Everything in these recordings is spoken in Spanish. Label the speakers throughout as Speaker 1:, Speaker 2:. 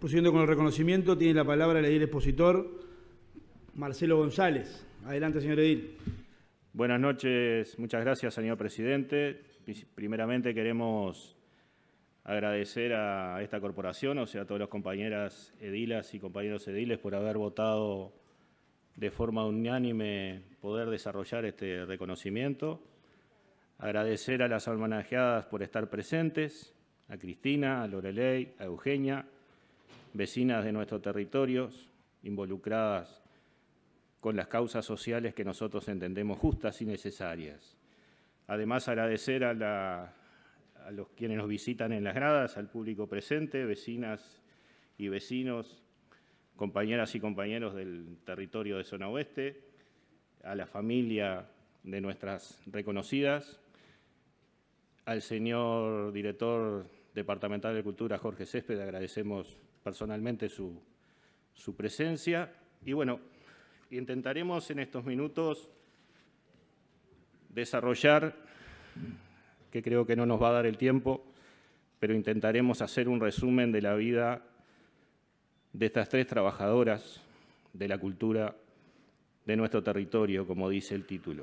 Speaker 1: Procediendo con el reconocimiento, tiene la palabra el edil expositor Marcelo González. Adelante, señor edil.
Speaker 2: Buenas noches, muchas gracias, señor presidente. Primeramente queremos agradecer a esta corporación, o sea, a todas las compañeras edilas y compañeros ediles por haber votado de forma unánime poder desarrollar este reconocimiento. Agradecer a las homenajeadas por estar presentes, a Cristina, a Loreley, a Eugenia, vecinas de nuestros territorios, involucradas con las causas sociales que nosotros entendemos justas y necesarias. Además, agradecer a los quienes nos visitan en las gradas, al público presente, vecinas y vecinos, compañeras y compañeros del territorio de Zona Oeste, a la familia de nuestras reconocidas, al señor director departamental de Cultura, Jorge Césped, agradecemos personalmente su presencia. Y bueno, intentaremos en estos minutos desarrollar, que creo que no nos va a dar el tiempo, pero intentaremos hacer un resumen de la vida de estas tres trabajadoras de la cultura de nuestro territorio, como dice el título.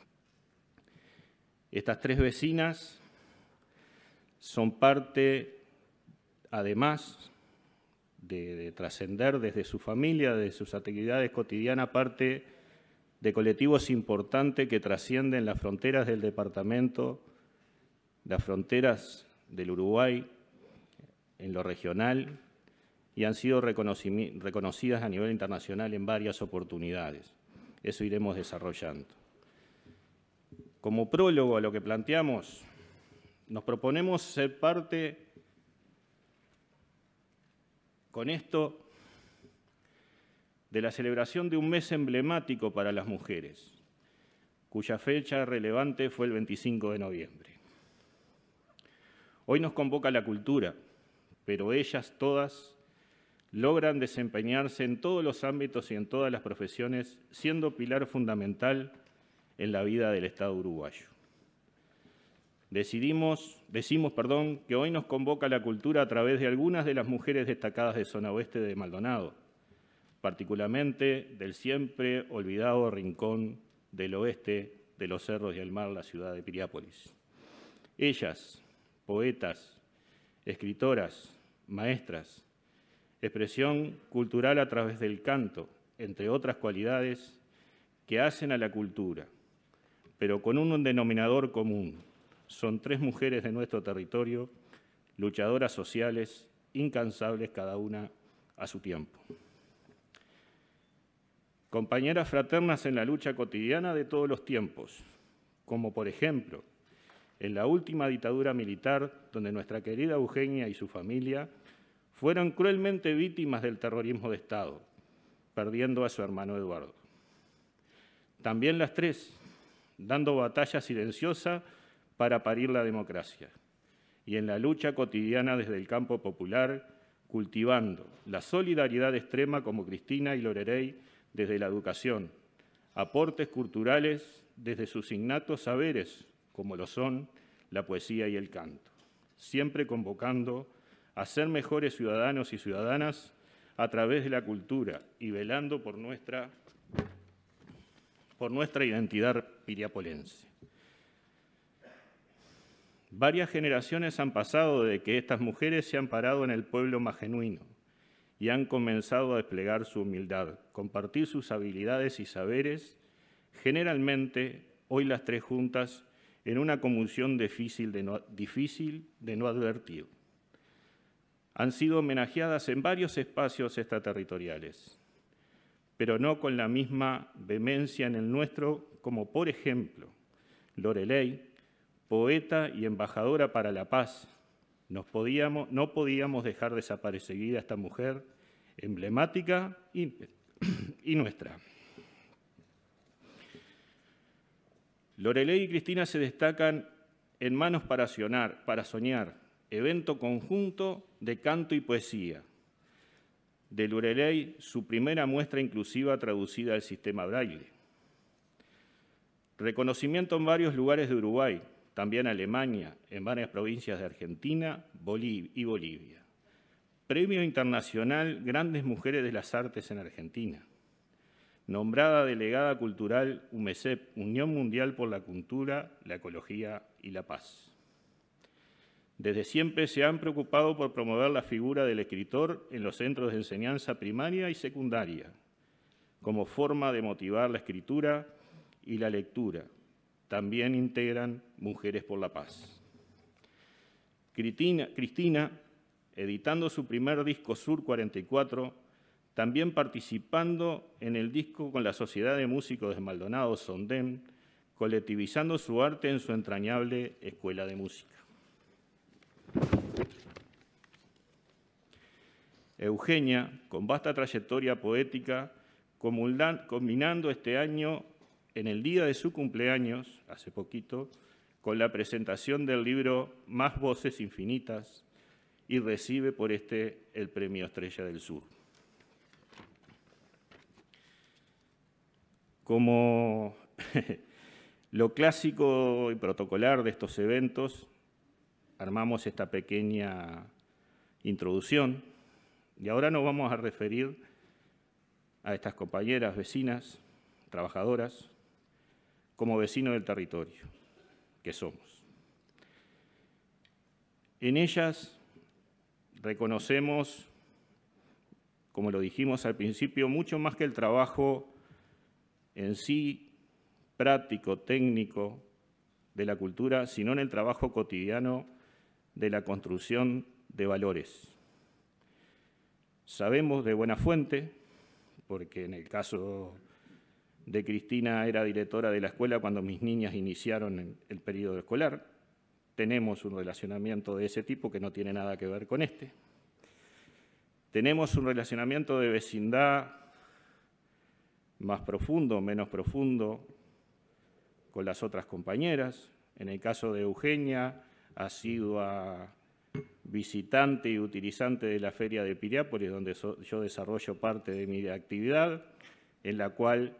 Speaker 2: Estas tres vecinas son parte, además de trascender desde su familia, de sus actividades cotidianas, parte de colectivos importantes que trascienden las fronteras del departamento, las fronteras del Uruguay, en lo regional, y han sido reconocidas a nivel internacional en varias oportunidades. Eso iremos desarrollando. Como prólogo a lo que planteamos, nos proponemos ser parte con esto de la celebración de un mes emblemático para las mujeres, cuya fecha relevante fue el 25 de noviembre. Hoy nos convoca la cultura, pero ellas todas logran desempeñarse en todos los ámbitos y en todas las profesiones, siendo pilar fundamental en la vida del Estado uruguayo. Decimos, que hoy nos convoca la cultura a través de algunas de las mujeres destacadas de Zona Oeste de Maldonado, particularmente del siempre olvidado rincón del oeste de los Cerros y el Mar, la ciudad de Piriápolis. Ellas, poetas, escritoras, maestras, expresión cultural a través del canto, entre otras cualidades que hacen a la cultura, pero con un denominador común. Son tres mujeres de nuestro territorio, luchadoras sociales, incansables cada una a su tiempo. Compañeras fraternas en la lucha cotidiana de todos los tiempos, como por ejemplo, en la última dictadura militar, donde nuestra querida Eugenia y su familia fueron cruelmente víctimas del terrorismo de Estado, perdiendo a su hermano Eduardo. También las tres, dando batalla silenciosa para parir la democracia, y en la lucha cotidiana desde el campo popular, cultivando la solidaridad extrema como Cristina y Loreley desde la educación, aportes culturales desde sus innatos saberes, como lo son la poesía y el canto, siempre convocando a ser mejores ciudadanos y ciudadanas a través de la cultura y velando por nuestra identidad piriapolense. Varias generaciones han pasado desde que estas mujeres se han parado en el pueblo más genuino y han comenzado a desplegar su humildad, compartir sus habilidades y saberes, generalmente, hoy las tres juntas, en una conjunción difícil de no advertir. Han sido homenajeadas en varios espacios extraterritoriales, pero no con la misma vehemencia en el nuestro, como por ejemplo, Loreley, poeta y embajadora para la paz. No podíamos dejar desaparecida a esta mujer emblemática y nuestra. Loreley y Cristina se destacan en Manos para Soñar, evento conjunto de canto y poesía. De Loreley, su primera muestra inclusiva traducida al sistema Braille. Reconocimiento en varios lugares de Uruguay, también Alemania, en varias provincias de Argentina y Bolivia. Premio Internacional Grandes Mujeres de las Artes en Argentina. Nombrada Delegada Cultural UMECEP, Unión Mundial por la Cultura, la Ecología y la Paz. Desde siempre se han preocupado por promover la figura del escritor en los centros de enseñanza primaria y secundaria, como forma de motivar la escritura y la lectura. También integran Mujeres por la Paz. Cristina, editando su primer disco Sur 44, también participando en el disco con la Sociedad de Músicos de Maldonado, SONDEM, colectivizando su arte en su entrañable Escuela de Música. Eugenia, con vasta trayectoria poética, combinando este año, en el día de su cumpleaños, hace poquito, con la presentación del libro Más Voces Infinitas, y recibe por este el Premio Estrella del Sur. Como lo clásico y protocolar de estos eventos, armamos esta pequeña introducción y ahora nos vamos a referir a estas compañeras, vecinas, trabajadoras, como vecinos del territorio que somos. En ellas reconocemos, como lo dijimos al principio, mucho más que el trabajo en sí, práctico, técnico, de la cultura, sino en el trabajo cotidiano de la construcción de valores. Sabemos de buena fuente, porque en el caso de Cristina era directora de la escuela cuando mis niñas iniciaron el periodo escolar, tenemos un relacionamiento de ese tipo que no tiene nada que ver con este. Tenemos un relacionamiento de vecindad más profundo, menos profundo, con las otras compañeras. En el caso de Eugenia, asidua visitante y utilizante de la Feria de Piriápolis, donde yo desarrollo parte de mi actividad, en la cual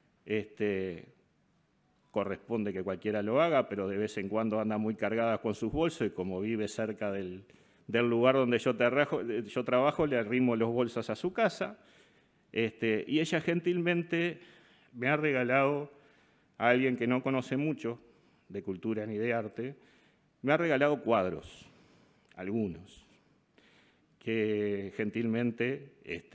Speaker 2: corresponde que cualquiera lo haga, pero de vez en cuando anda muy cargada con sus bolsos y como vive cerca del lugar donde yo trabajo, le arrimo los bolsos a su casa. Y ella gentilmente me ha regalado a alguien que no conoce mucho de cultura ni de arte, me ha regalado cuadros, algunos, que gentilmente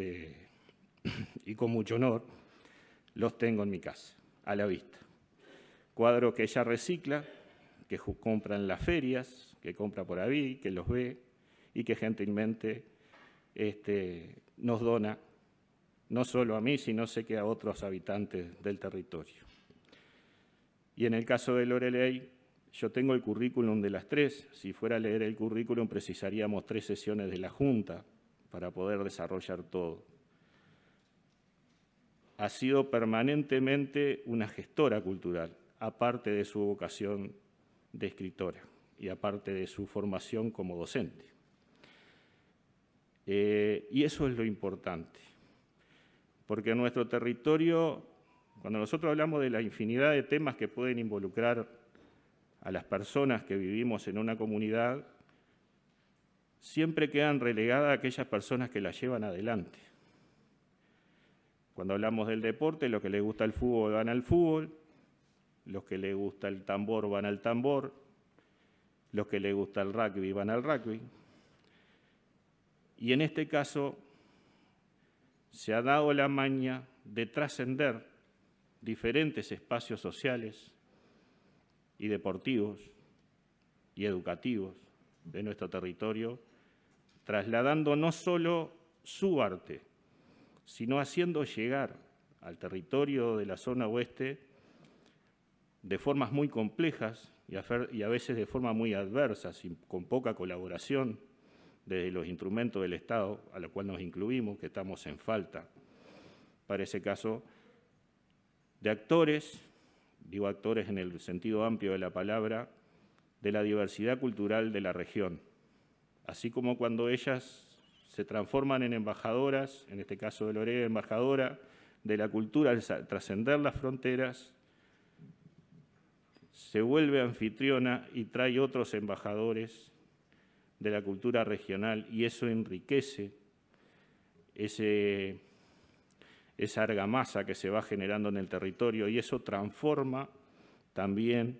Speaker 2: y con mucho honor los tengo en mi casa, a la vista. Cuadros que ella recicla, que compra en las ferias, que compra por ahí, que los ve y que gentilmente nos dona, no solo a mí, sino sé que a otros habitantes del territorio. Y en el caso de Loreley, yo tengo el currículum de las tres. Si fuera a leer el currículum, precisaríamos 3 sesiones de la Junta para poder desarrollar todo. Ha sido permanentemente una gestora cultural, aparte de su vocación de escritora y aparte de su formación como docente. Y eso es lo importante, porque en nuestro territorio, cuando nosotros hablamos de la infinidad de temas que pueden involucrar a las personas que vivimos en una comunidad, siempre quedan relegadas aquellas personas que la llevan adelante. Cuando hablamos del deporte, los que les gusta el fútbol van al fútbol, los que les gusta el tambor van al tambor, los que les gusta el rugby van al rugby. Y en este caso se ha dado la maña de trascender diferentes espacios sociales y deportivos y educativos de nuestro territorio, trasladando no solo su arte, sino haciendo llegar al territorio de la zona oeste de formas muy complejas y a veces de forma muy adversas y con poca colaboración desde los instrumentos del Estado, a los cuales nos incluimos, que estamos en falta, para ese caso, de actores, digo actores en el sentido amplio de la palabra, de la diversidad cultural de la región, así como cuando ellas se transforman en embajadoras, en este caso de Loreley, embajadora de la cultura al trascender las fronteras, se vuelve anfitriona y trae otros embajadores de la cultura regional y eso enriquece esa argamasa que se va generando en el territorio y eso transforma también,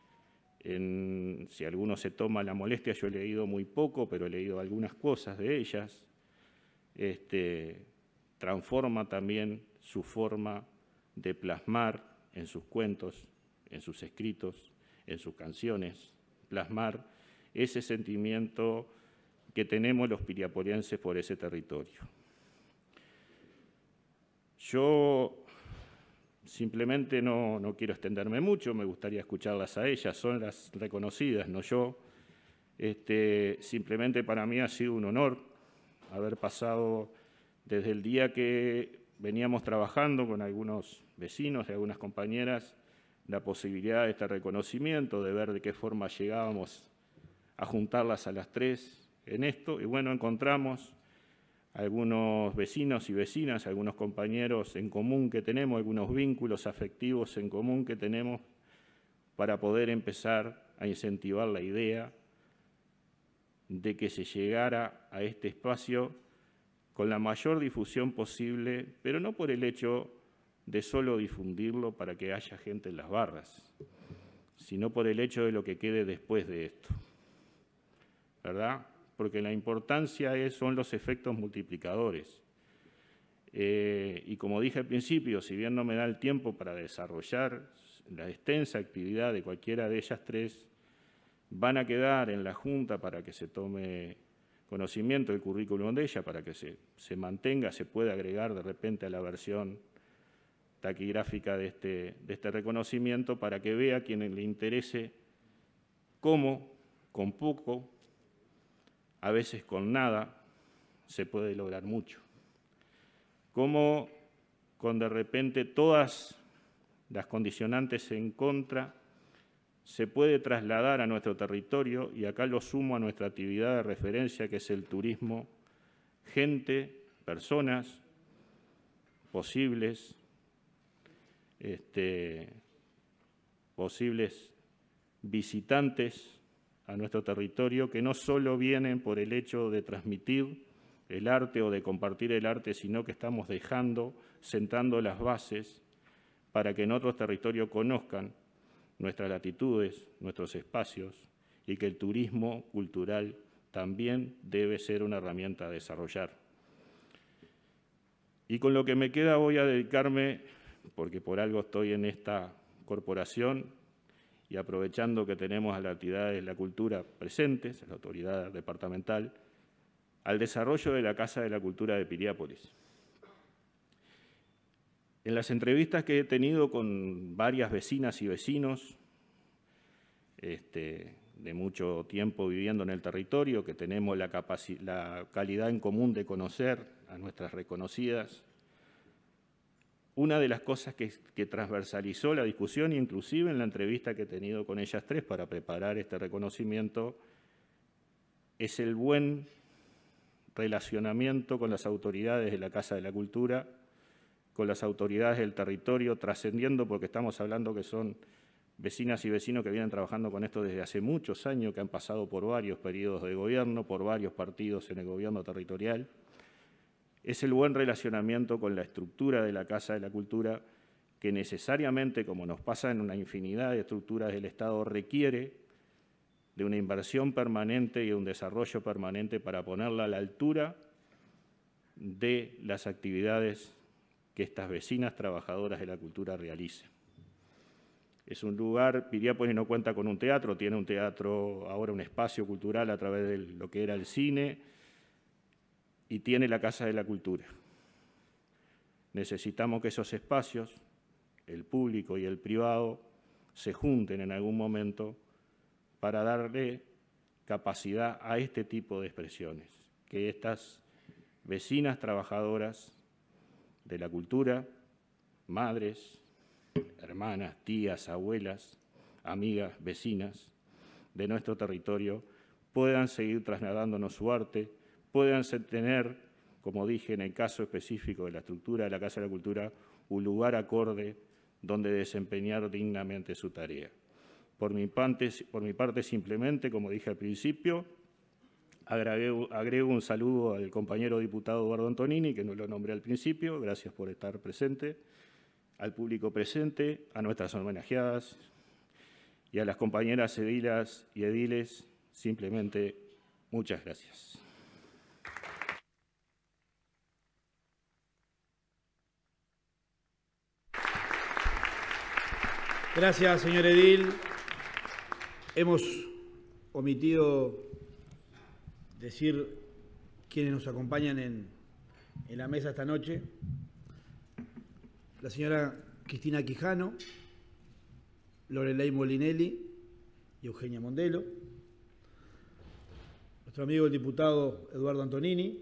Speaker 2: si alguno se toma la molestia, yo he leído muy poco, pero he leído algunas cosas de ellas, transforma también su forma de plasmar en sus cuentos, en sus escritos, en sus canciones, plasmar ese sentimiento que tenemos los piriaporenses por ese territorio. Yo simplemente no quiero extenderme mucho, me gustaría escucharlas a ellas, son las reconocidas, no yo. Simplemente para mí ha sido un honor haber pasado desde el día que veníamos trabajando con algunos vecinos y algunas compañeras la posibilidad de este reconocimiento, de ver de qué forma llegábamos a juntarlas a las tres en esto. Y bueno, encontramos algunos vecinos y vecinas, algunos compañeros en común que tenemos, algunos vínculos afectivos en común que tenemos para poder empezar a incentivar la idea de que se llegara a este espacio con la mayor difusión posible, pero no por el hecho de solo difundirlo para que haya gente en las barras, sino por el hecho de lo que quede después de esto, ¿verdad? Porque la importancia son los efectos multiplicadores. Y como dije al principio, si bien no me da el tiempo para desarrollar la extensa actividad de cualquiera de ellas tres, van a quedar en la Junta para que se tome conocimiento del currículum de ella, para que se mantenga, se pueda agregar de repente a la versión taquigráfica de este reconocimiento, para que vea a quien le interese cómo, con poco, a veces con nada, se puede lograr mucho. Cómo con de repente todas las condicionantes en contra se puede trasladar a nuestro territorio, y acá lo sumo a nuestra actividad de referencia, que es el turismo, gente, personas, posibles visitantes a nuestro territorio, que no solo vienen por el hecho de transmitir el arte o de compartir el arte, sino que estamos sentando las bases para que en otros territorios conozcan nuestras latitudes, nuestros espacios, y que el turismo cultural también debe ser una herramienta a desarrollar. Y con lo que me queda voy a dedicarme, porque por algo estoy en esta corporación, y aprovechando que tenemos a las actividades de la cultura presentes, a la autoridad departamental, al desarrollo de la Casa de la Cultura de Piriápolis. En las entrevistas que he tenido con varias vecinas y vecinos de mucho tiempo viviendo en el territorio, que tenemos la calidad en común de conocer a nuestras reconocidas, una de las cosas que transversalizó la discusión, inclusive en la entrevista que he tenido con ellas tres para preparar este reconocimiento, es el buen relacionamiento con las autoridades de la Casa de la Cultura, con las autoridades del territorio, trascendiendo, porque estamos hablando que son vecinas y vecinos que vienen trabajando con esto desde hace muchos años, que han pasado por varios periodos de gobierno, por varios partidos en el gobierno territorial. Es el buen relacionamiento con la estructura de la Casa de la Cultura, que necesariamente, como nos pasa en una infinidad de estructuras del Estado, requiere de una inversión permanente y un desarrollo permanente para ponerla a la altura de las actividades que estas vecinas trabajadoras de la cultura realicen. Es un lugar, Piriápolis no cuenta con un teatro, tiene un teatro, ahora un espacio cultural a través de lo que era el cine, y tiene la Casa de la Cultura. Necesitamos que esos espacios, el público y el privado, se junten en algún momento para darle capacidad a este tipo de expresiones, que estas vecinas trabajadoras de la cultura, madres, hermanas, tías, abuelas, amigas, vecinas de nuestro territorio, puedan seguir trasladándonos su arte, puedan tener, como dije en el caso específico de la estructura de la Casa de la Cultura, un lugar acorde donde desempeñar dignamente su tarea. Por mi parte, simplemente, como dije al principio, Agrego un saludo al compañero diputado Eduardo Antonini, que no lo nombré al principio. Gracias por estar presente. Al público presente, a nuestras homenajeadas y a las compañeras edilas y ediles, simplemente muchas gracias.
Speaker 1: Gracias, señor edil. Hemos omitido decir quienes nos acompañan en la mesa esta noche. La señora Cristina Quijano, Lorelei Molinelli y Eugenia Mondelo. Nuestro amigo el diputado Eduardo Antonini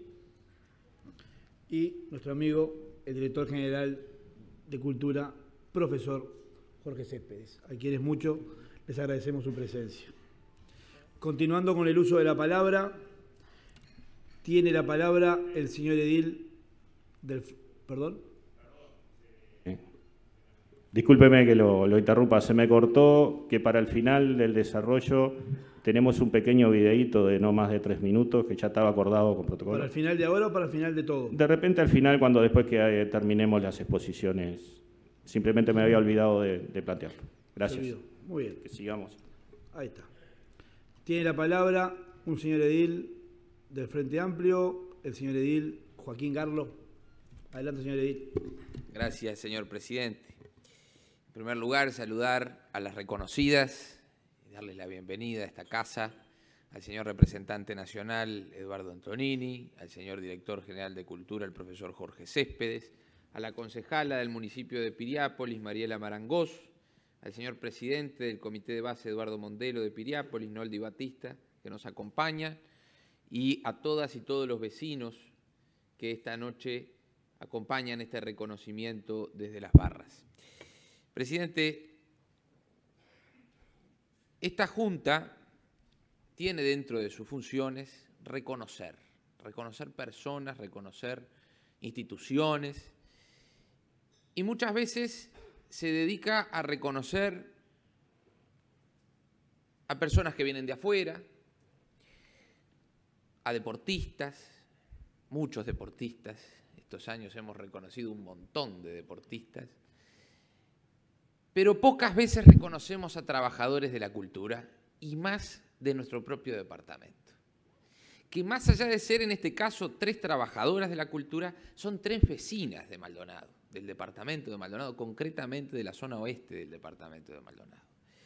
Speaker 1: y nuestro amigo el director general de Cultura, profesor Jorge Céspedes, a quienes mucho les agradecemos su presencia. Continuando con el uso de la palabra, tiene la palabra el señor edil del... ¿Perdón?
Speaker 2: Discúlpeme que lo interrumpa, se me cortó que para el final del desarrollo tenemos un pequeño videíto de no más de 3 minutos que ya estaba acordado con protocolo.
Speaker 1: ¿Para el final de ahora o para el final de todo?
Speaker 2: De repente al final, cuando después que terminemos las exposiciones, simplemente me había olvidado de plantearlo. Gracias.
Speaker 1: Muy bien.
Speaker 2: Que sigamos.
Speaker 1: Ahí está. Tiene la palabra un señor edil del Frente Amplio, el señor edil Joaquín Garlo. Adelante, señor edil.
Speaker 3: Gracias, señor presidente. En primer lugar, saludar a las reconocidas y darles la bienvenida a esta casa, al señor representante nacional Eduardo Antonini, al señor director general de Cultura, el profesor Jorge Céspedes, a la concejala del municipio de Piriápolis, Mariela Marangós, al señor presidente del Comité de Base, Eduardo Mondelo, de Piriápolis, Noldi Batista, que nos acompaña, y a todas y todos los vecinos que esta noche acompañan este reconocimiento desde las barras. Presidente, esta Junta tiene dentro de sus funciones reconocer personas, reconocer instituciones, y muchas veces se dedica a reconocer a personas que vienen de afuera, a deportistas, muchos deportistas. Estos años hemos reconocido un montón de deportistas, pero pocas veces reconocemos a trabajadores de la cultura y más de nuestro propio departamento. Que más allá de ser en este caso 3 trabajadoras de la cultura, son 3 vecinas de Maldonado, del departamento de Maldonado, concretamente de la zona oeste del departamento de Maldonado.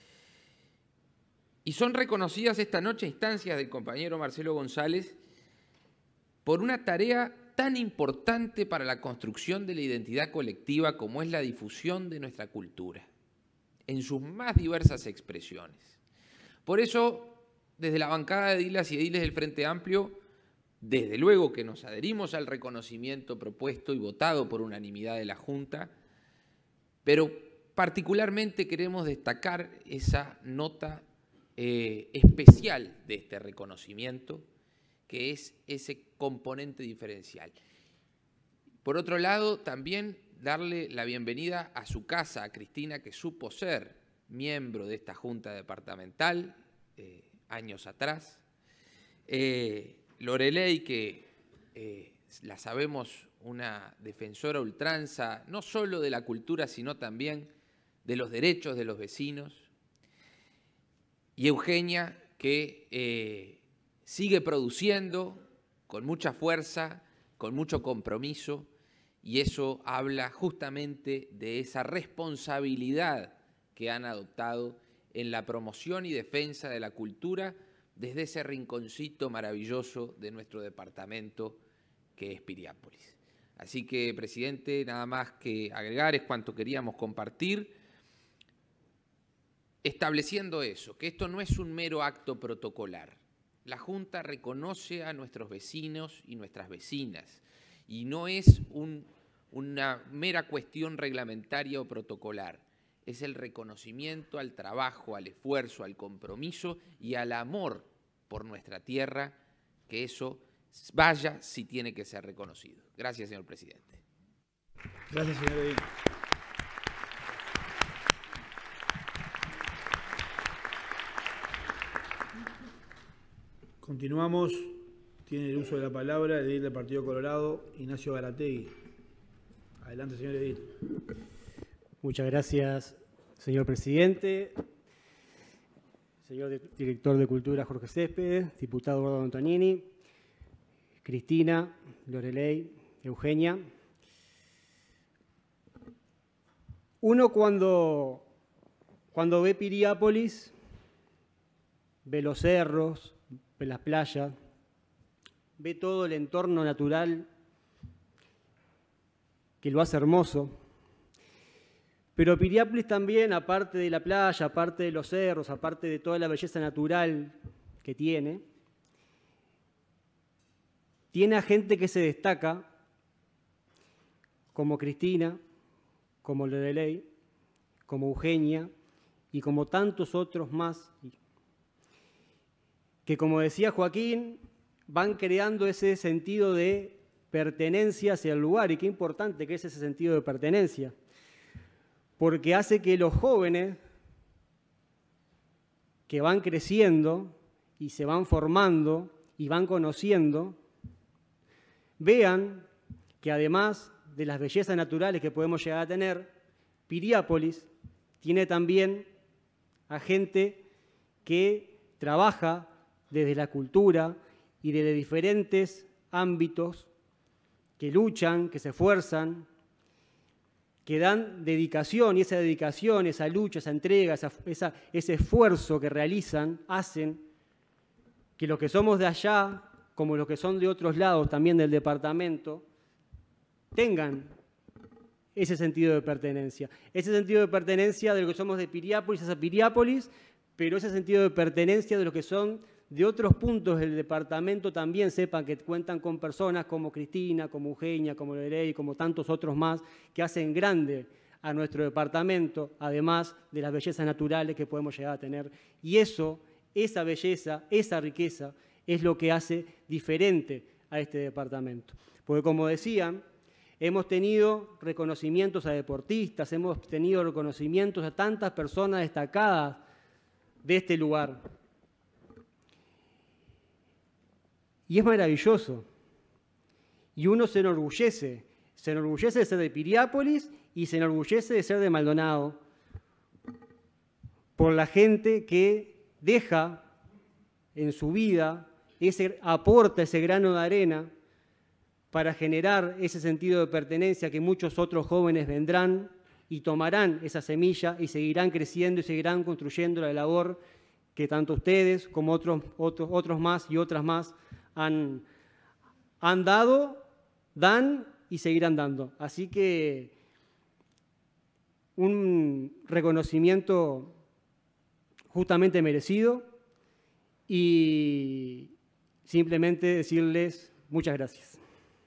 Speaker 3: Y son reconocidas esta noche a instancias del compañero Marcelo González por una tarea tan importante para la construcción de la identidad colectiva como es la difusión de nuestra cultura, en sus más diversas expresiones. Por eso, desde la bancada de edilas y ediles del Frente Amplio, desde luego que nos adherimos al reconocimiento propuesto y votado por unanimidad de la Junta, pero particularmente queremos destacar esa nota especial de este reconocimiento, que es ese componente diferencial. Por otro lado, también darle la bienvenida a su casa, a Cristina, que supo ser miembro de esta Junta Departamental años atrás. Lorelei, que la sabemos una defensora ultranza, no solo de la cultura, sino también de los derechos de los vecinos. Y Eugenia, que sigue produciendo con mucha fuerza, con mucho compromiso, y eso habla justamente de esa responsabilidad que han adoptado en la promoción y defensa de la cultura desde ese rinconcito maravilloso de nuestro departamento que es Piriápolis. Así que, presidente, nada más que agregar, es cuanto queríamos compartir, estableciendo eso, que esto no es un mero acto protocolar. La Junta reconoce a nuestros vecinos y nuestras vecinas y no es una mera cuestión reglamentaria o protocolar. Es el reconocimiento al trabajo, al esfuerzo, al compromiso y al amor por nuestra tierra, que eso vaya si tiene que ser reconocido. Gracias, señor presidente.
Speaker 1: Gracias, señor edil. Continuamos Tiene el uso de la palabra el edil del Partido Colorado, Ignacio Garategui. Adelante, señor edil.
Speaker 4: Muchas gracias, señor presidente. Señor director de Cultura, Jorge Céspedes, diputado Eduardo Antonini, Cristina, Loreley, Eugenia. Uno cuando ve Piriápolis, ve los cerros, ve las playas, ve todo el entorno natural que lo hace hermoso. Pero Piriápolis también, aparte de la playa, aparte de los cerros, aparte de toda la belleza natural que tiene a gente que se destaca, como Cristina, como Loreley, como Eugenia y como tantos otros más, que, como decía Joaquín, van creando ese sentido de pertenencia hacia el lugar. Y qué importante que es ese sentido de pertenencia, porque hace que los jóvenes que van creciendo y se van formando y van conociendo, vean que además de las bellezas naturales que podemos llegar a tener, Piriápolis tiene también a gente que trabaja desde la cultura y desde diferentes ámbitos, que luchan, que se esfuerzan, que dan dedicación, y esa dedicación, esa lucha, esa entrega, ese esfuerzo que realizan, hacen que los que somos de allá, como los que son de otros lados también del departamento, tengan ese sentido de pertenencia. Ese sentido de pertenencia de los que somos de Piriápolis es a Piriápolis, pero ese sentido de pertenencia de los que son de otros puntos del departamento también sepan que cuentan con personas como Cristina, como Eugenia, como Loreley, como tantos otros más, que hacen grande a nuestro departamento, además de las bellezas naturales que podemos llegar a tener. Y eso, esa belleza, esa riqueza, es lo que hace diferente a este departamento. Porque, como decían, hemos tenido reconocimientos a deportistas, hemos tenido reconocimientos a tantas personas destacadas de este lugar. Y es maravilloso. Y uno se enorgullece de ser de Piriápolis y se enorgullece de ser de Maldonado, por la gente que deja en su vida, aporta ese grano de arena para generar ese sentido de pertenencia que muchos otros jóvenes vendrán y tomarán esa semilla y seguirán creciendo y seguirán construyendo la labor que tanto ustedes como otros más y otras más han dado, dan y seguirán dando. Así que un reconocimiento justamente merecido y simplemente decirles muchas gracias.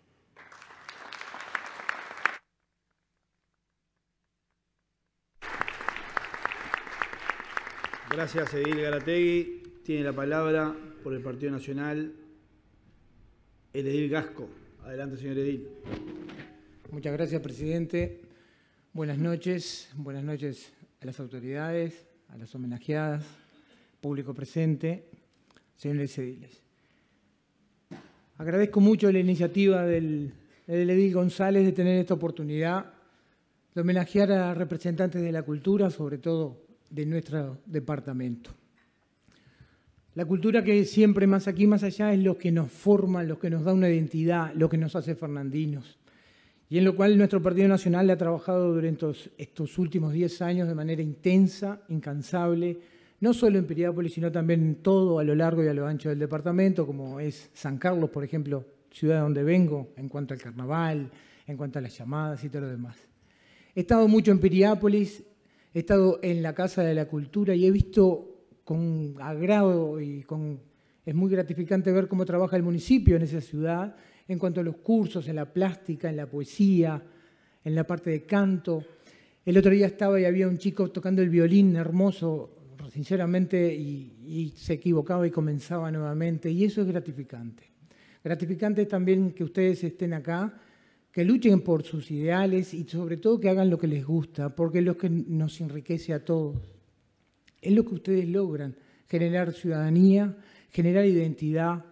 Speaker 1: Gracias, edil Garategui. Tiene la palabra por el Partido Nacional el edil Gasco. Adelante, señor edil.
Speaker 5: Muchas gracias, presidente. Buenas noches a las autoridades, a las homenajeadas, público presente, señores ediles. Agradezco mucho la iniciativa del edil González de tener esta oportunidad de homenajear a representantes de la cultura, sobre todo de nuestro departamento. La cultura que siempre más aquí, más allá, es lo que nos forma, lo que nos da una identidad, lo que nos hace fernandinos. Y en lo cual nuestro Partido Nacional ha trabajado durante estos últimos 10 años de manera intensa, incansable, no solo en Piriápolis, sino también en todo a lo largo y a lo ancho del departamento, como es San Carlos, por ejemplo, ciudad de donde vengo, en cuanto al carnaval, en cuanto a las llamadas y todo lo demás. He estado mucho en Piriápolis, he estado en la Casa de la Cultura y he visto con agrado es muy gratificante ver cómo trabaja el municipio en esa ciudad en cuanto a los cursos, en la plástica, en la poesía, en la parte de canto. El otro día estaba y había un chico tocando el violín hermoso, sinceramente, y se equivocaba y comenzaba nuevamente, y eso es gratificante. Gratificante también que ustedes estén acá, que luchen por sus ideales y sobre todo que hagan lo que les gusta, porque es lo que nos enriquece a todos. Es lo que ustedes logran, generar ciudadanía, generar identidad,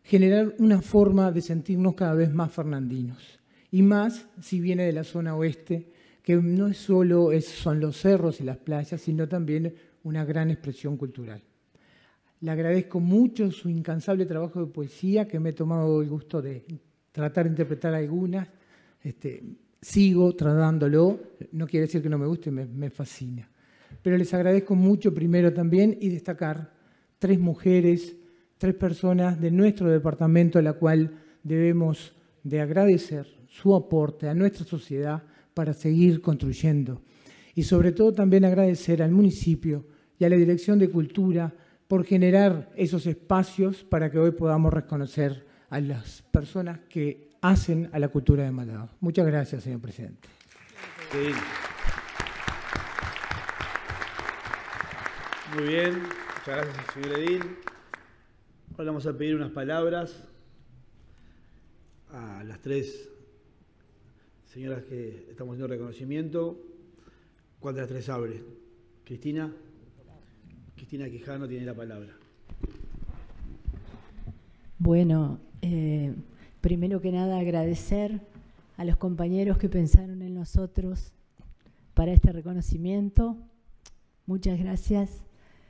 Speaker 5: generar una forma de sentirnos cada vez más fernandinos. Y más si viene de la zona oeste, que no es solo son los cerros y las playas, sino también una gran expresión cultural. Le agradezco mucho su incansable trabajo de poesía, que me he tomado el gusto de tratar de interpretar algunas. Sigo tratándolo, no quiere decir que no me guste, me fascina. Pero les agradezco mucho primero también y destacar 3 mujeres, 3 personas de nuestro departamento a la cual debemos de agradecer su aporte a nuestra sociedad para seguir construyendo. Y sobre todo también agradecer al municipio y a la Dirección de Cultura por generar esos espacios para que hoy podamos reconocer a las personas que hacen a la cultura de Maldonado. Muchas gracias, señor presidente.
Speaker 1: Sí. Muy bien, muchas gracias, señor edil. Ahora vamos a pedir unas palabras a las 3 señoras que estamos haciendo reconocimiento. ¿Cuál de las 3 abre? Cristina Quijano tiene la palabra.
Speaker 6: Bueno, primero que nada agradecer a los compañeros que pensaron en nosotros para este reconocimiento. Muchas gracias.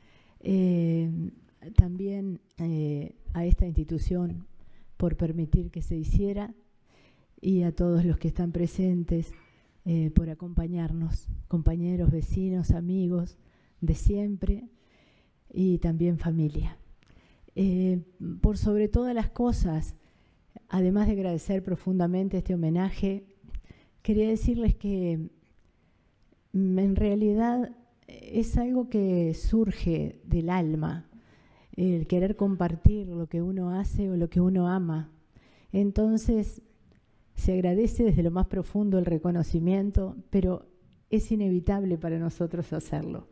Speaker 6: También a esta institución por permitir que se hiciera y a todos los que están presentes por acompañarnos, compañeros, vecinos, amigos de siempre y también familia. Por sobre todas las cosas, además de agradecer profundamente este homenaje, quería decirles que en realidad es algo que surge del alma, el querer compartir lo que uno hace o lo que uno ama. Entonces, se agradece desde lo más profundo el reconocimiento, pero es inevitable para nosotros hacerlo.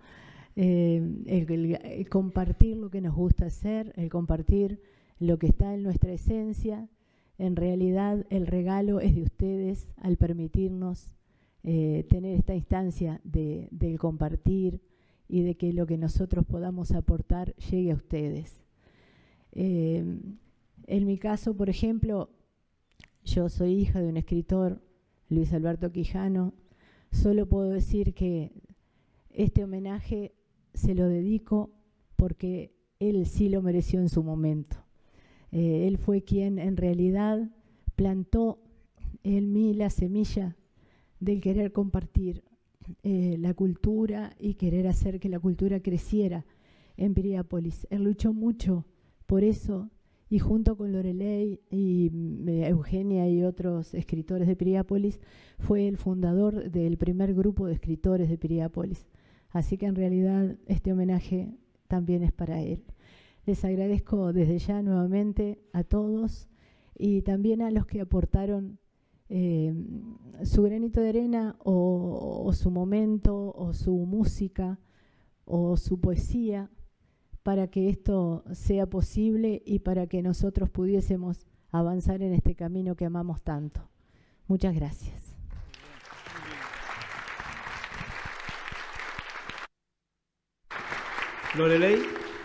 Speaker 6: El compartir lo que nos gusta hacer, el compartir lo que está en nuestra esencia. En realidad, el regalo es de ustedes al permitirnos tener esta instancia del compartir y de que lo que nosotros podamos aportar llegue a ustedes. En mi caso, por ejemplo, yo soy hija de un escritor, Luis Alberto Quijano. Solo puedo decir que este homenaje se lo dedico porque él sí lo mereció en su momento. Él fue quien en realidad plantó en mí la semilla del querer compartir la cultura y querer hacer que la cultura creciera en Piriápolis. Él luchó mucho por eso y junto con Loreley y Eugenia y otros escritores de Piriápolis fue el fundador del primer grupo de escritores de Piriápolis. Así que en realidad este homenaje también es para él. Les agradezco desde ya nuevamente a todos y también a los que aportaron su granito de arena o su momento o su música o su poesía para que esto sea posible y para que nosotros pudiésemos avanzar en este camino que amamos tanto. Muchas gracias.
Speaker 1: Loreley.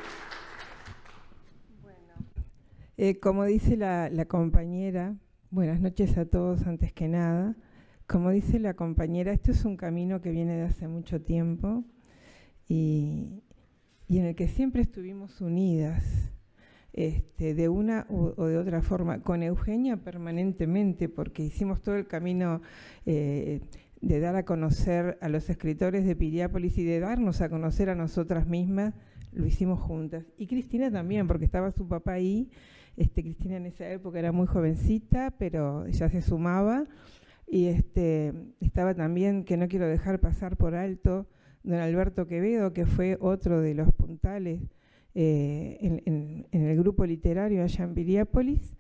Speaker 7: Como dice la compañera, buenas noches a todos antes que nada. Como dice la compañera, esto es un camino que viene de hace mucho tiempo y en el que siempre estuvimos unidas, de una o de otra forma, con Eugenia permanentemente, porque hicimos todo el camino de dar a conocer a los escritores de Piriápolis y de darnos a conocer a nosotras mismas, lo hicimos juntas. Y Cristina también, porque estaba su papá ahí. Cristina en esa época era muy jovencita, pero ya se sumaba. Y estaba también, que no quiero dejar pasar por alto, don Alberto Quevedo, que fue otro de los puntales en el grupo literario allá en Piriápolis.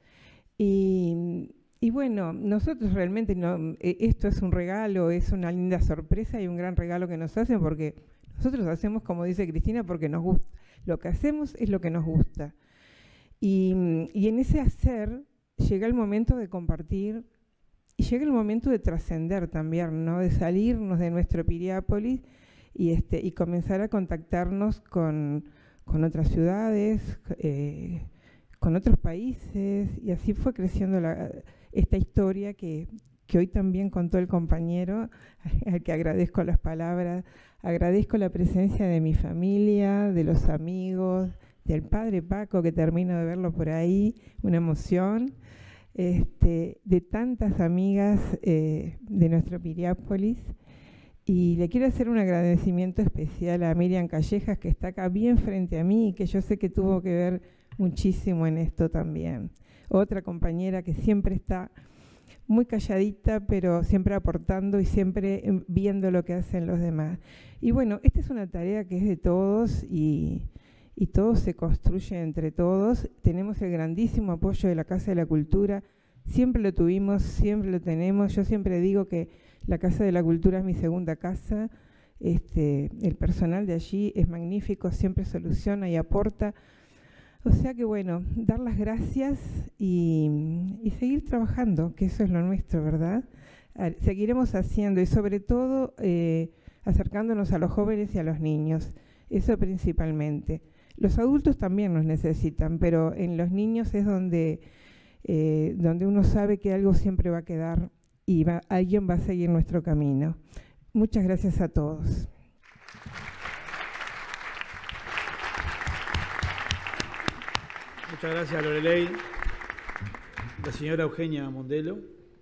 Speaker 7: Y bueno, nosotros realmente, esto es un regalo, es una linda sorpresa y un gran regalo que nos hacen, porque nosotros hacemos, como dice Cristina, porque nos gusta. Lo que hacemos es lo que nos gusta. Y en ese hacer llega el momento de compartir y llega el momento de trascender también, ¿no? De salirnos de nuestro Piriápolis y comenzar a contactarnos con otras ciudades, con otros países, y así fue creciendo esta historia que hoy también contó el compañero, al que agradezco las palabras, agradezco la presencia de mi familia, de los amigos, del padre Paco, que termino de verlo por ahí, una emoción, de tantas amigas de nuestro Piriápolis. Y le quiero hacer un agradecimiento especial a Miriam Callejas, que está acá bien frente a mí y que yo sé que tuvo que ver muchísimo en esto también. Otra compañera que siempre está muy calladita, pero siempre aportando y siempre viendo lo que hacen los demás. Y bueno, esta es una tarea que es de todos y todo se construye entre todos. Tenemos el grandísimo apoyo de la Casa de la Cultura, siempre lo tuvimos, siempre lo tenemos. Yo siempre digo que la Casa de la Cultura es mi segunda casa. El personal de allí es magnífico, siempre soluciona y aporta. O sea que bueno, dar las gracias y seguir trabajando, que eso es lo nuestro, ¿verdad? Seguiremos haciendo y sobre todo acercándonos a los jóvenes y a los niños, eso principalmente. Los adultos también nos necesitan, pero en los niños es donde uno sabe que algo siempre va a quedar y alguien va a seguir nuestro camino. Muchas gracias a todos.
Speaker 1: Muchas gracias, Loreley. La señora Eugenia Mondelo.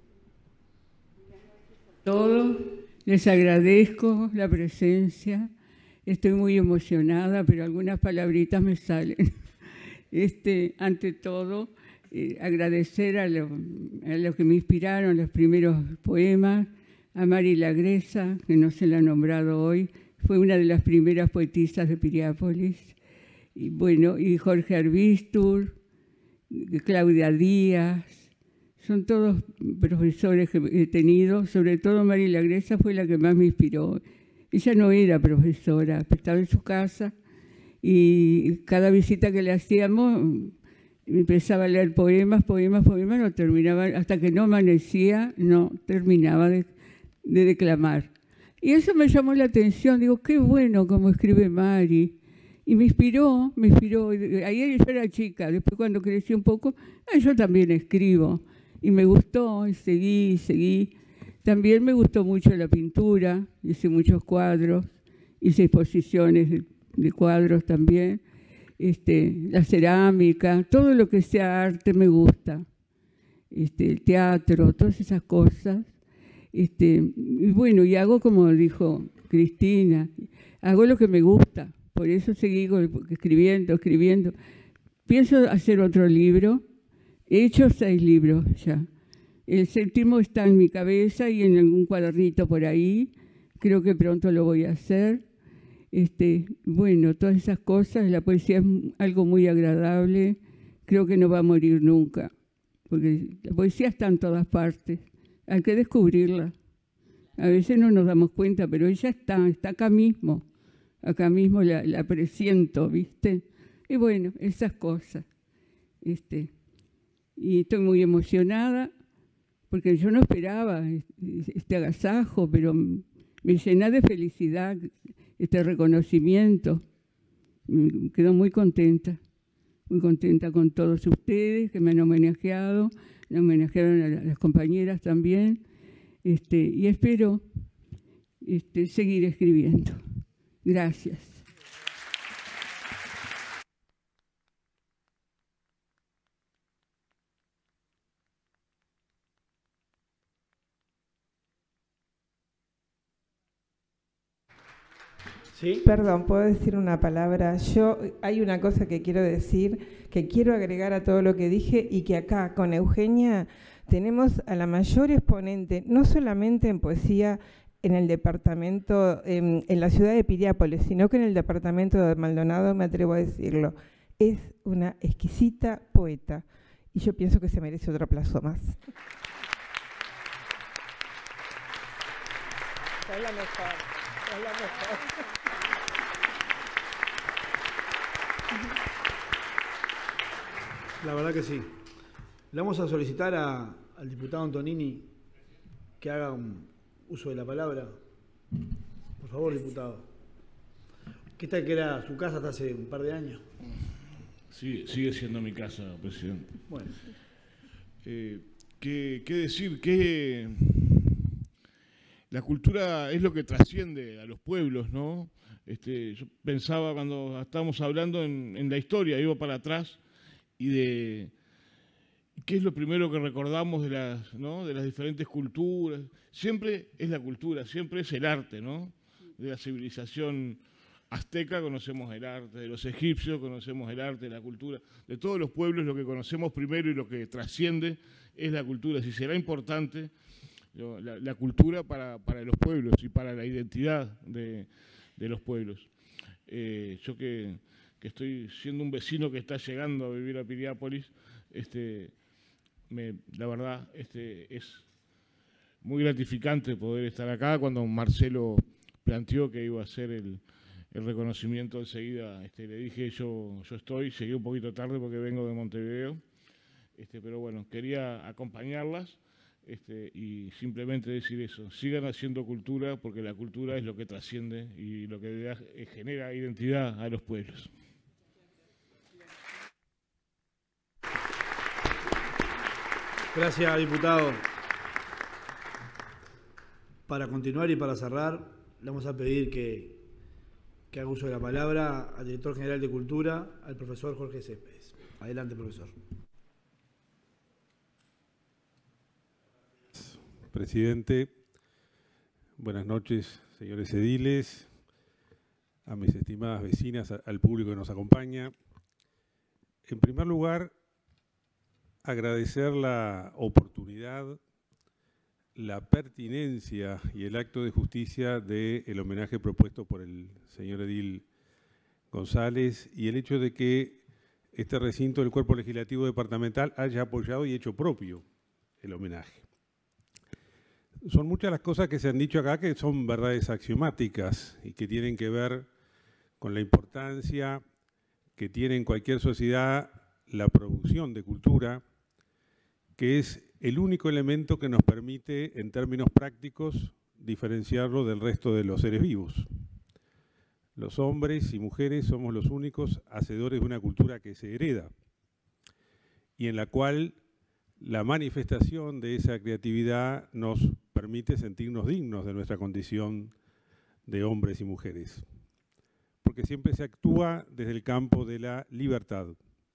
Speaker 8: Todos, les agradezco la presencia. Estoy muy emocionada, pero algunas palabritas me salen. Ante todo, agradecer a los que me inspiraron los primeros poemas, a Mari Lagresa, que no se la ha nombrado hoy, fue una de las primeras poetisas de Piriápolis, y bueno, y Jorge Arbistur, Claudia Díaz, son todos profesores que he tenido, sobre todo Mari Lagresa fue la que más me inspiró. Ella no era profesora, estaba en su casa y cada visita que le hacíamos empezaba a leer poemas, no terminaba, hasta que no amanecía, no terminaba de declamar. Y eso me llamó la atención, digo, qué bueno cómo escribe Mari. Y me inspiró, ahí yo era chica, después cuando crecí un poco, yo también escribo. Y me gustó, y seguí. También me gustó mucho la pintura, hice muchos cuadros, hice exposiciones de cuadros también. La cerámica, todo lo que sea arte me gusta. El teatro, todas esas cosas. Y bueno, y hago como dijo Cristina, hago lo que me gusta. Por eso seguí escribiendo. Pienso hacer otro libro. He hecho 6 libros ya. El 7º está en mi cabeza y en algún cuadernito por ahí. Creo que pronto lo voy a hacer. Bueno, todas esas cosas. La poesía es algo muy agradable. Creo que no va a morir nunca. Porque la poesía está en todas partes. Hay que descubrirla. A veces no nos damos cuenta, pero ella está acá mismo. Acá mismo la presiento, ¿viste? Y bueno, esas cosas. Y estoy muy emocionada porque yo no esperaba este agasajo, pero me llena de felicidad este reconocimiento. Quedo muy contenta con todos ustedes que me han homenajeado, me homenajearon a las compañeras también, y espero seguir escribiendo. Gracias.
Speaker 7: ¿Sí? Perdón, ¿puedo decir una palabra? Hay una cosa que quiero decir, que quiero agregar a todo lo que dije y que acá con Eugenia tenemos a la mayor exponente, no solamente en poesía en el departamento, en la ciudad de Piriápolis, sino que en el departamento de Maldonado, me atrevo a decirlo. Es una exquisita poeta y yo pienso que se merece otro aplauso más. Es la mejor, es la mejor.
Speaker 1: La verdad que sí. Le vamos a solicitar al diputado Antonini que haga un uso de la palabra. Por favor, diputado. ¿Qué tal que era su casa hasta hace un par de años?
Speaker 9: Sí, sigue siendo mi casa, presidente.
Speaker 1: Bueno.
Speaker 9: ¿Qué decir? Que la cultura es lo que trasciende a los pueblos, ¿no? Yo pensaba cuando estábamos hablando en la historia, iba para atrás, y de qué es lo primero que recordamos de las diferentes culturas. Siempre es la cultura, siempre es el arte, ¿no? De la civilización azteca conocemos el arte, de los egipcios conocemos el arte, la cultura. De todos los pueblos lo que conocemos primero y lo que trasciende es la cultura. Si será importante la cultura para los pueblos y para la identidad de los pueblos. Yo que estoy siendo un vecino que está llegando a vivir a Piriápolis, la verdad es muy gratificante poder estar acá. Cuando Marcelo planteó que iba a hacer el reconocimiento enseguida, le dije yo estoy, llegué un poquito tarde porque vengo de Montevideo, pero bueno, quería acompañarlas y simplemente decir eso, sigan haciendo cultura porque la cultura es lo que trasciende y lo que genera identidad a los pueblos.
Speaker 1: Gracias, diputado. Para continuar y para cerrar, le vamos a pedir que haga uso de la palabra al director general de Cultura, al profesor Jorge Céspedes. Adelante, profesor.
Speaker 10: Presidente, buenas noches, señores ediles, a mis estimadas vecinas, al público que nos acompaña. En primer lugar, agradecer la oportunidad, la pertinencia y el acto de justicia del homenaje propuesto por el señor edil González y el hecho de que este recinto del Cuerpo Legislativo Departamental haya apoyado y hecho propio el homenaje. Son muchas las cosas que se han dicho acá que son verdades axiomáticas y que tienen que ver con la importancia que tiene en cualquier sociedad la producción de cultura, que es el único elemento que nos permite, en términos prácticos, diferenciarlo del resto de los seres vivos. Los hombres y mujeres somos los únicos hacedores de una cultura que se hereda y en la cual la manifestación de esa creatividad nos permite sentirnos dignos de nuestra condición de hombres y mujeres, porque siempre se actúa desde el campo de la libertad.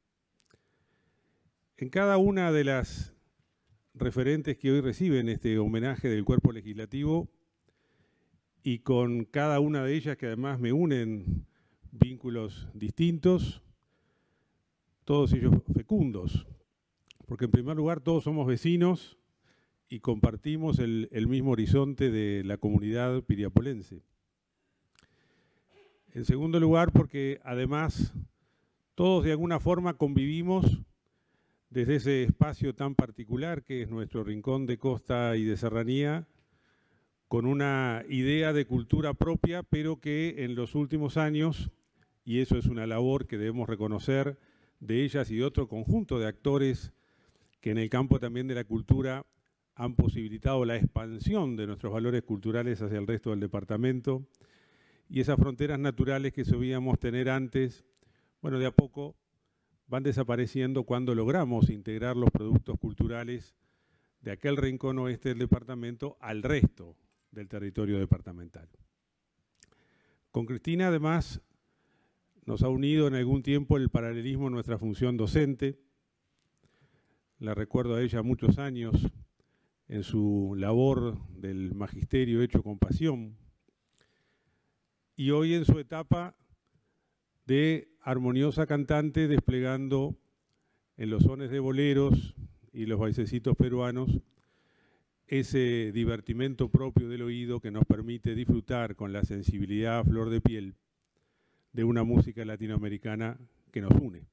Speaker 10: En cada una de las referentes que hoy reciben este homenaje del Cuerpo Legislativo y con cada una de ellas que además me unen vínculos distintos, todos ellos fecundos, porque en primer lugar todos somos vecinos y compartimos el mismo horizonte de la comunidad piriapolense. En segundo lugar, porque además todos de alguna forma convivimos desde ese espacio tan particular que es nuestro rincón de costa y de serranía, con una idea de cultura propia, pero que en los últimos años, y eso es una labor que debemos reconocer de ellas y de otro conjunto de actores que en el campo también de la cultura han posibilitado la expansión de nuestros valores culturales hacia el resto del departamento, y esas fronteras naturales que solíamos tener antes, bueno, de a poco van desapareciendo cuando logramos integrar los productos culturales de aquel rincón oeste del departamento al resto del territorio departamental. Con Cristina, además, nos ha unido en algún tiempo el paralelismo en nuestra función docente. La recuerdo a ella muchos años en su labor del magisterio hecho con pasión y hoy en su etapa de armoniosa cantante desplegando en los sones de boleros y los bailecitos peruanos ese divertimento propio del oído que nos permite disfrutar con la sensibilidad a flor de piel de una música latinoamericana que nos une.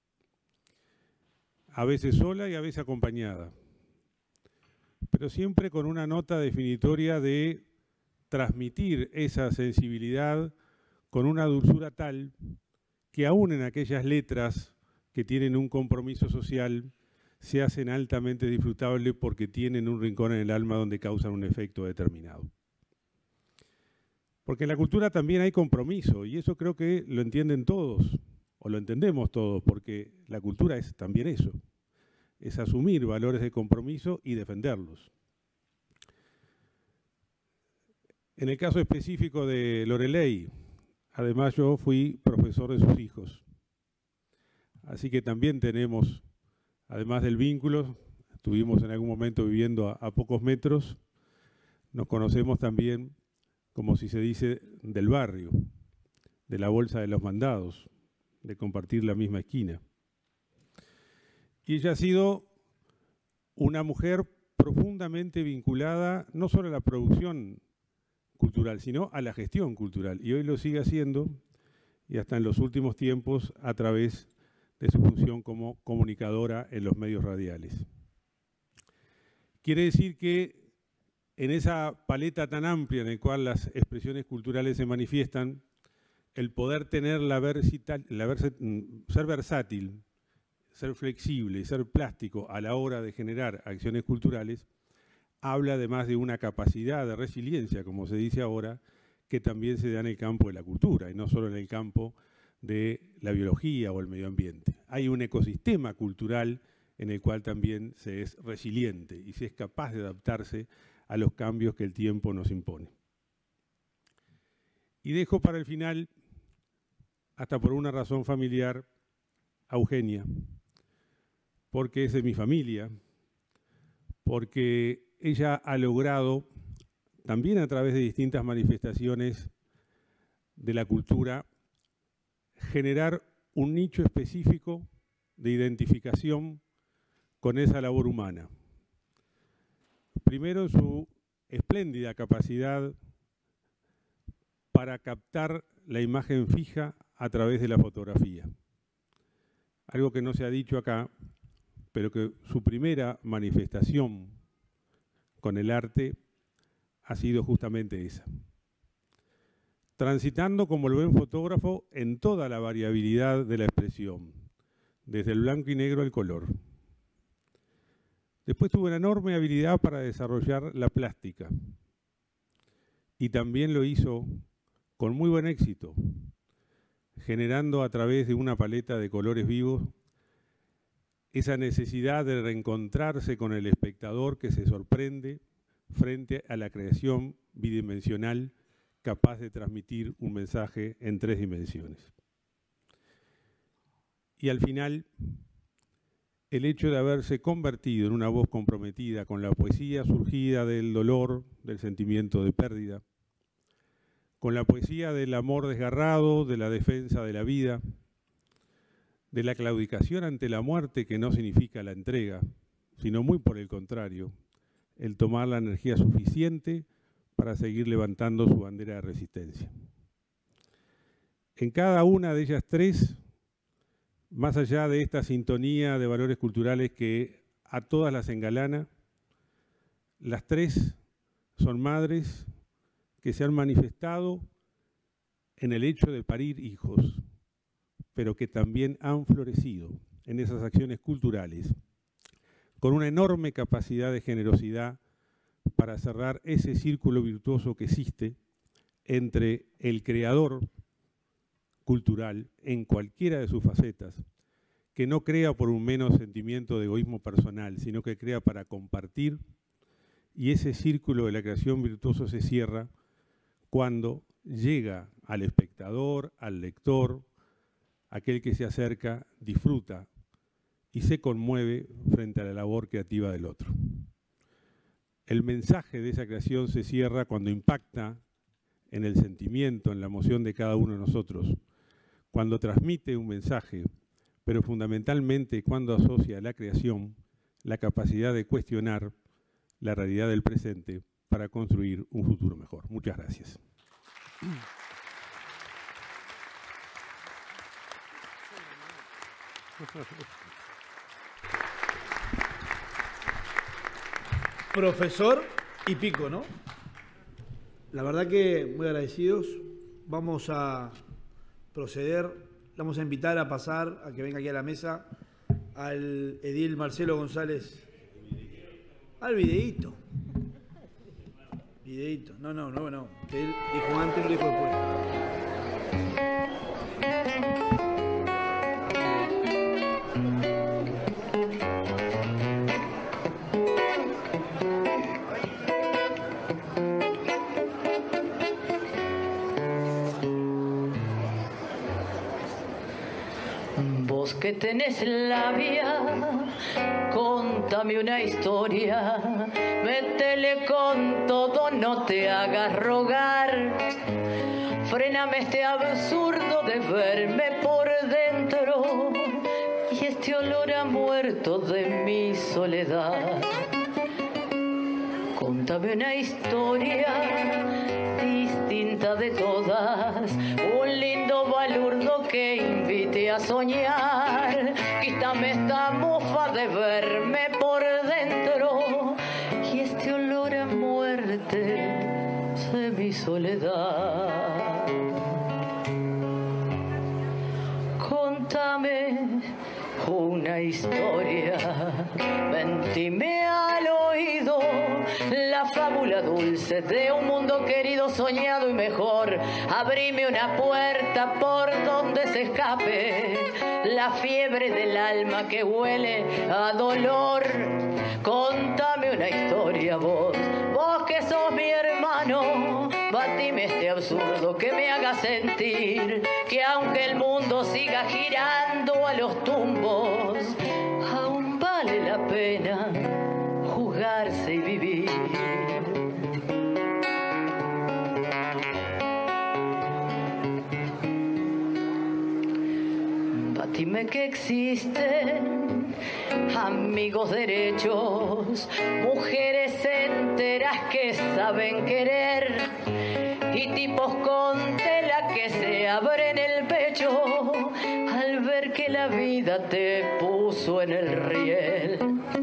Speaker 10: A veces sola y a veces acompañada, pero siempre con una nota definitoria de transmitir esa sensibilidad con una dulzura tal que aún en aquellas letras que tienen un compromiso social se hacen altamente disfrutables porque tienen un rincón en el alma donde causan un efecto determinado. Porque en la cultura también hay compromiso y eso creo que lo entienden todos. o lo entendemos todos, porque la cultura es también eso, es asumir valores de compromiso y defenderlos. En el caso específico de Loreley, además yo fui profesor de sus hijos, así que también tenemos, además del vínculo, estuvimos en algún momento viviendo a pocos metros, nos conocemos también, como si se dice, del barrio, de la bolsa de los mandados, de compartir la misma esquina. Y ella ha sido una mujer profundamente vinculada no solo a la producción cultural, sino a la gestión cultural. Y hoy lo sigue haciendo, y hasta en los últimos tiempos, a través de su función como comunicadora en los medios radiales. Quiere decir que en esa paleta tan amplia en la cual las expresiones culturales se manifiestan, el poder tener ser versátil, ser flexible, ser plástico a la hora de generar acciones culturales, habla además de una capacidad de resiliencia, como se dice ahora, que también se da en el campo de la cultura y no solo en el campo de la biología o el medio ambiente. Hay un ecosistema cultural en el cual también se es resiliente y se es capaz de adaptarse a los cambios que el tiempo nos impone. Y dejo para el final, hasta por una razón familiar, a Eugenia, porque es de mi familia, porque ella ha logrado, también a través de distintas manifestaciones de la cultura, generar un nicho específico de identificación con esa labor humana. Primero, su espléndida capacidad para captar la imagen fija a través de la fotografía. Algo que no se ha dicho acá, pero que su primera manifestación con el arte ha sido justamente esa. Transitando como el buen fotógrafo en toda la variabilidad de la expresión, desde el blanco y negro al color. Después tuvo una enorme habilidad para desarrollar la plástica y también lo hizo con muy buen éxito, generando a través de una paleta de colores vivos esa necesidad de reencontrarse con el espectador que se sorprende frente a la creación bidimensional capaz de transmitir un mensaje en 3 dimensiones. Y al final, el hecho de haberse convertido en una voz comprometida con la poesía surgida del dolor, del sentimiento de pérdida, con la poesía del amor desgarrado, de la defensa de la vida, de la claudicación ante la muerte, que no significa la entrega, sino muy por el contrario, el tomar la energía suficiente para seguir levantando su bandera de resistencia. En cada una de ellas 3, más allá de esta sintonía de valores culturales que a todas las engalana, las 3 son madres que se han manifestado en el hecho de parir hijos, pero que también han florecido en esas acciones culturales, con una enorme capacidad de generosidad para cerrar ese círculo virtuoso que existe entre el creador cultural en cualquiera de sus facetas, que no crea por un menos sentimiento de egoísmo personal, sino que crea para compartir, y ese círculo de la creación virtuoso se cierra cuando llega al espectador, al lector, aquel que se acerca, disfruta y se conmueve frente a la labor creativa del otro. El mensaje de esa creación se cierra cuando impacta en el sentimiento, en la emoción de cada uno de nosotros, cuando transmite un mensaje, pero fundamentalmente cuando asocia a la creación la capacidad de cuestionar la realidad del presente para construir un futuro mejor. Muchas gracias.
Speaker 1: Profesor y pico, ¿no? La verdad que muy agradecidos. Vamos a proceder, vamos a invitar a pasar, a que venga aquí a la mesa, al edil Marcelo González. Al videíto. Videíto. No. Que él dijo antes, no dijo después.
Speaker 11: Vos que tenés labia, contame una historia, métele con todo, no te hagas rogar. Fréname este absurdo de verme por dentro y este olor a muerto de mi soledad. Contame una historia distinta de todas, un lindo balurdo que invite a soñar. Quítame esta mofa de verme por dentro y este olor a muerte de mi soledad. Contame una historia, mentime al oído la fábula dulce de un mundo querido, soñado y mejor. Abrime una puerta por donde se escape la fiebre del alma que huele a dolor. Contame una historia vos que sos mi hermano, batime este absurdo que me haga sentir que aunque el mundo siga girando a los tumbos, aún vale la pena jugarse y vivir. Batime que existen amigos derechos, mujeres enteras que saben querer y tipos con tela que se abren el pecho al ver que la vida te puso en el riel.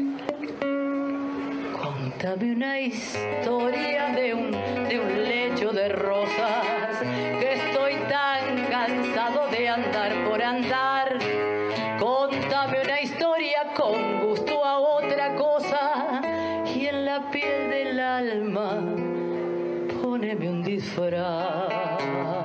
Speaker 11: Contame una historia de un lecho de rosas, que estoy tan cansado de andar por andar. Contame una historia con gusto a otra cosa y en la piel del alma poneme un disfraz.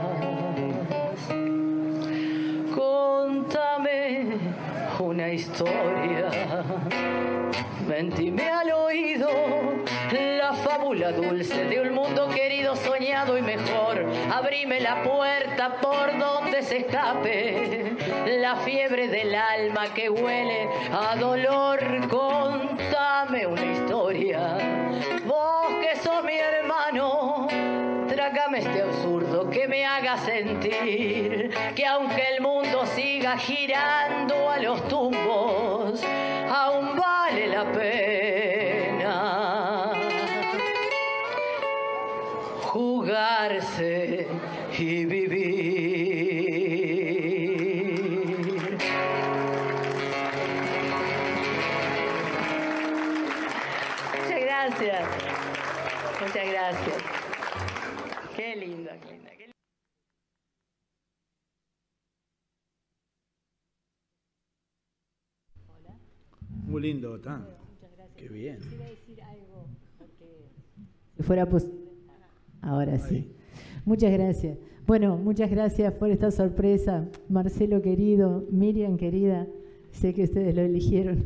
Speaker 11: Contame una historia, mentime al oído la fábula dulce de un mundo querido, soñado y mejor. Abrime la puerta por donde se escape la fiebre del alma que huele a dolor. Contame una historia, vos que sos mi hermano, trágame este absurdo que me haga sentir que aunque el mundo siga girando a los tumbos, aún vale la pena jugarse y vivir. Muchas gracias. Muchas gracias. Qué linda, qué linda.
Speaker 1: Muy lindo, está. Qué bien.
Speaker 6: Si fuera ahora sí. Muchas gracias. Bueno, muchas gracias por esta sorpresa. Marcelo querido, Miriam querida, sé que ustedes lo eligieron.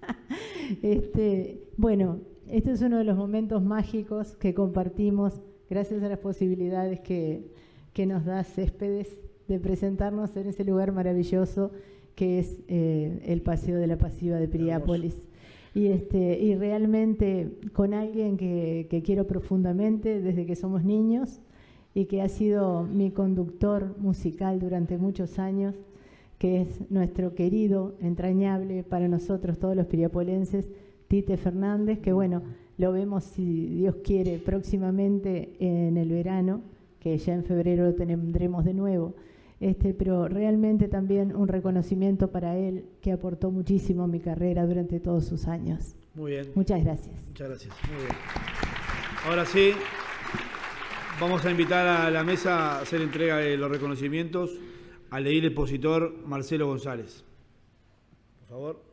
Speaker 6: Bueno, este es uno de los momentos mágicos que compartimos gracias a las posibilidades que nos da Céspedes de presentarnos en ese lugar maravilloso que es el Paseo de la Pasiva de Piriápolis. Y realmente con alguien que quiero profundamente desde que somos niños y que ha sido mi conductor musical durante muchos años, que es nuestro querido, entrañable para nosotros todos los piriapolenses, Tite Fernández, que bueno, lo vemos si Dios quiere próximamente en el verano, que ya en febrero lo tendremos de nuevo. Pero realmente también un reconocimiento para él que aportó muchísimo a mi carrera durante todos sus años.
Speaker 1: Muy bien.
Speaker 6: Muchas gracias.
Speaker 1: Muchas gracias. Muy bien. Ahora sí, vamos a invitar a la mesa a hacer entrega de los reconocimientos al edil expositor Marcelo González. Por favor.